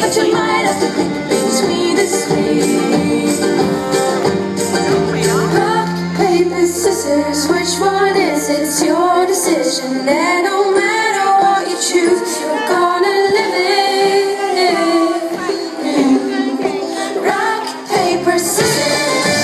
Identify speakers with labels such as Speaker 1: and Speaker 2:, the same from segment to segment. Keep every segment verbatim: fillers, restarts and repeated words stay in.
Speaker 1: but you might have to pick between the three. Rock, paper, scissors, which one is it? It's your decision, and no matter what you choose, you're gonna live it. Rock, paper, scissors.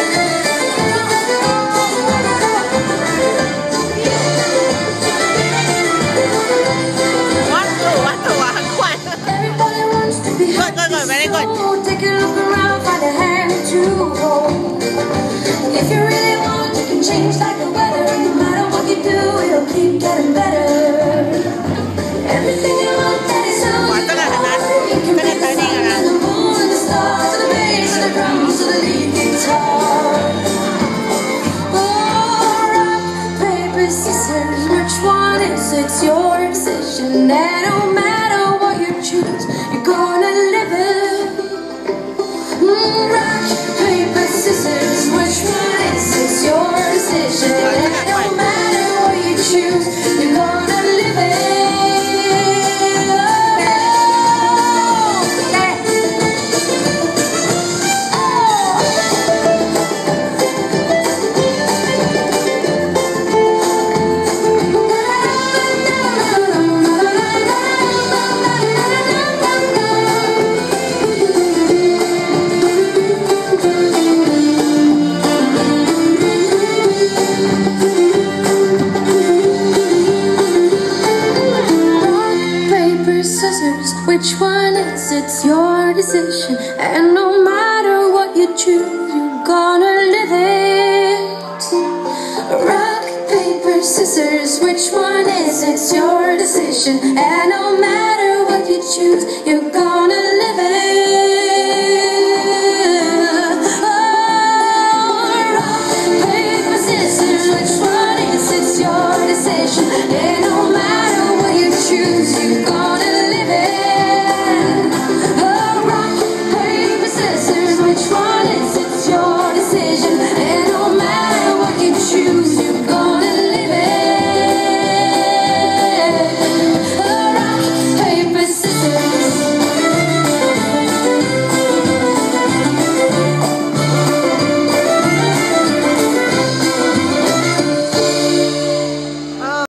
Speaker 1: Everybody wants to be happy, so take a look around, find a hand to hold. If you really want, you can change like the weather. No matter what you do, it'll keep getting better. Everything you want, that is all you know. You can be the sun and the moon and the stars and the bass and the drums and the lead guitar. Oh, rock, paper, scissors, which one is it? It's your decision, and no matter what you choose, you're gonna live it. Mm, rock, paper, scissors, which one is it? It's your decision, and no matter what you choose, you're gonna live it. Scissors, which one is it? It's your decision, and no matter what you choose, you're gonna live it. Rock, paper, scissors, which one is it? It's your decision, and no matter what you choose, you're gonna live it.